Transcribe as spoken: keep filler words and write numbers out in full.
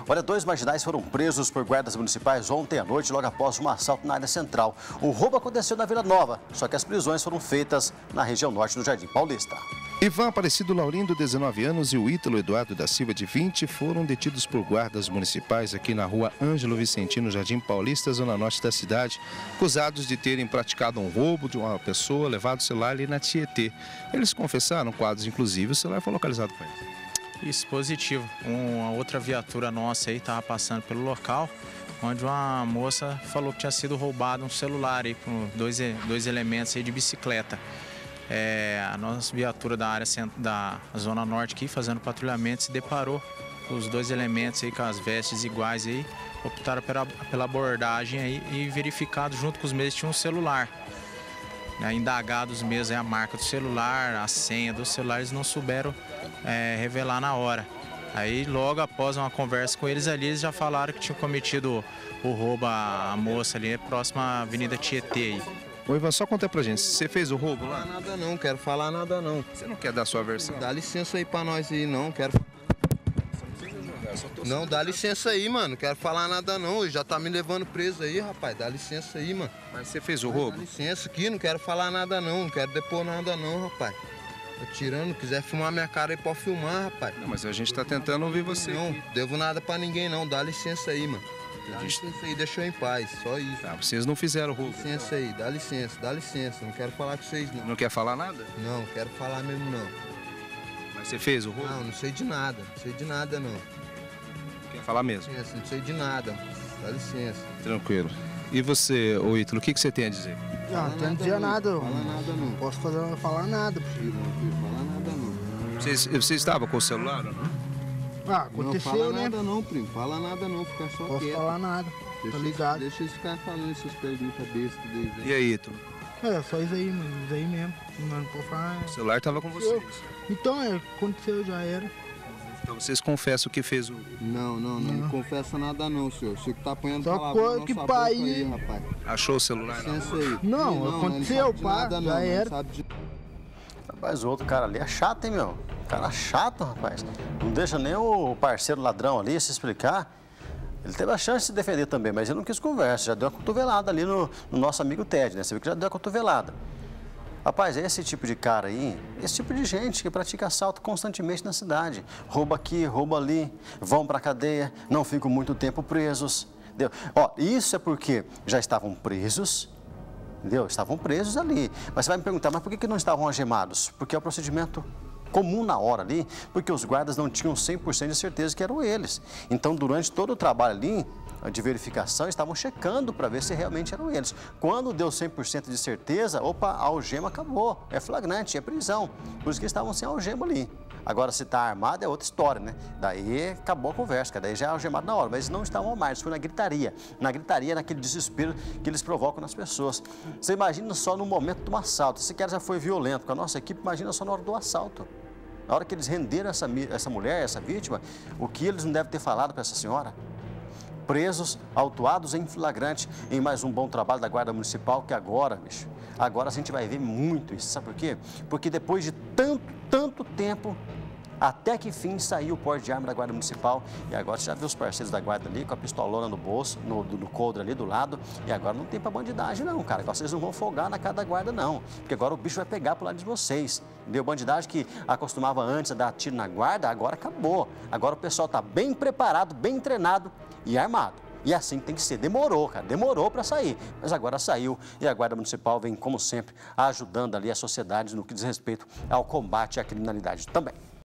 Olha, dois marginais foram presos por guardas municipais ontem à noite, logo após um assalto na área central. O roubo aconteceu na Vila Nova, só que as prisões foram feitas na região norte do Jardim Paulista. Ivan Aparecido Laurindo, dezenove anos, e o Ítalo Eduardo da Silva, de vinte, foram detidos por guardas municipais aqui na rua Ângelo Vicentino, Jardim Paulista, zona norte da cidade, acusados de terem praticado um roubo de uma pessoa, levado o celular ali na Tietê. Eles confessaram quadros, inclusive o celular foi localizado com eles. Isso, positivo. Uma outra viatura nossa aí estava passando pelo local, onde uma moça falou que tinha sido roubado um celular aí com dois, dois elementos aí de bicicleta. É, a nossa viatura da área da Zona Norte aqui, fazendo patrulhamento, se deparou com os dois elementos aí com as vestes iguais aí, optaram pela, pela abordagem aí e verificado junto com os mesmos tinha um celular. É, indagados mesmo é a marca do celular, a senha do celular, eles não souberam é, revelar na hora. Aí logo após uma conversa com eles ali, eles já falaram que tinham cometido o roubo à moça ali, próxima à Avenida Tietê aí. Ô Ivan, só conta pra gente, você fez o roubo lá? Não quero falar nada não, quero falar nada não. Você não quer dar a sua versão? Dá licença aí pra nós aí, não, quero... Não, dá licença aí, mano, quero falar nada não, já tá me levando preso aí, rapaz, dá licença aí, mano. Mas você fez o roubo? Dá licença aqui, não quero falar nada não, não quero depor nada não, rapaz. Tô tirando, quiser filmar minha cara aí, pode filmar, rapaz. Não, mas a gente tá tentando ouvir você. Não, aqui. devo nada pra ninguém não, dá licença aí, mano. Dá licença aí, deixa eu em paz, só isso. Tá, vocês não fizeram o roubo. Dá licença aí, dá licença, dá licença, não quero falar com vocês não. Não quer falar nada? Não, quero falar mesmo não. Mas você fez o roubo? Não, não sei de nada, não sei de nada não. Quer falar mesmo? Licença, não sei de nada, dá licença. Tranquilo. E você, ô Ítalo, o que, que você tem a dizer? Não, não tenho a dizer nada. Não fala nada não. Não posso fazer, falar nada. Filho, não filho, fala nada não. Você, você estava com o celular ou não? Ah, aconteceu, não fala né? nada não, primo. Fala nada não, fica só Posso quieto. falar nada, Deixa, tá ligado? Deixa eles ficar falando essas perguntas bestas deles aí. E aí, Ítalo? É, só isso aí, mano, isso aí mesmo. Não, não pode falar. O celular estava com vocês. Então, é, aconteceu, já era. Então vocês confessam que fez o... Não, não, não, Não. me confessa nada não, senhor. O senhor que tá apanhando Só palavra na coisa nossa que boca pai- aí, rapaz. Achou o celular? Não. Licença aí. Não, Ele aconteceu, não sabe de pá, nada, já não, era. Não sabe de... Rapaz, o outro cara ali é chato, hein, meu? Cara chato, rapaz. Não deixa nem o parceiro ladrão ali se explicar. Ele teve a chance de se defender também, mas ele não quis conversa. Já deu uma cotovelada ali no, no nosso amigo Ted, né? Você viu que já deu a cotovelada. Rapaz, é esse tipo de cara aí, esse tipo de gente que pratica assalto constantemente na cidade. Rouba aqui, rouba ali, vão pra cadeia, não ficam muito tempo presos. Entendeu? Ó, isso é porque já estavam presos, entendeu? Estavam presos ali. Mas você vai me perguntar, mas por que que não estavam algemados? Porque é o procedimento comum na hora ali, porque os guardas não tinham cem por cento de certeza que eram eles. Então, durante todo o trabalho ali, de verificação, estavam checando para ver se realmente eram eles. Quando deu cem por cento de certeza, opa, a algema acabou, é flagrante, é prisão. Por isso que estavam sem algema ali. Agora, se está armado é outra história, né? Daí acabou a conversa, que daí já é algemado na hora. Mas eles não estavam armados, foi na gritaria. Na gritaria, naquele desespero que eles provocam nas pessoas. Você imagina só no momento do assalto. Esse cara já foi violento com a nossa equipe, imagina só na hora do assalto. Na hora que eles renderam essa, essa mulher, essa vítima, o que eles não devem ter falado para essa senhora? Presos, autuados em flagrante, em mais um bom trabalho da Guarda Municipal, que agora, bicho, agora a gente vai ver muito isso, sabe por quê? Porque depois de tanto, tanto tempo, até que fim saiu o porte de arma da Guarda Municipal, e agora você já viu os parceiros da Guarda ali, com a pistolona no bolso, no, no coldre ali do lado, e agora não tem pra bandidagem não, cara, agora vocês não vão folgar na cara da Guarda não, porque agora o bicho vai pegar pro lado de vocês, entendeu? Bandidagem que acostumava antes a dar tiro na Guarda, agora acabou, agora o pessoal tá bem preparado, bem treinado e armado. E assim tem que ser. Demorou, cara, demorou para sair. Mas agora saiu e a Guarda Municipal vem, como sempre, ajudando ali a sociedade no que diz respeito ao combate à criminalidade também.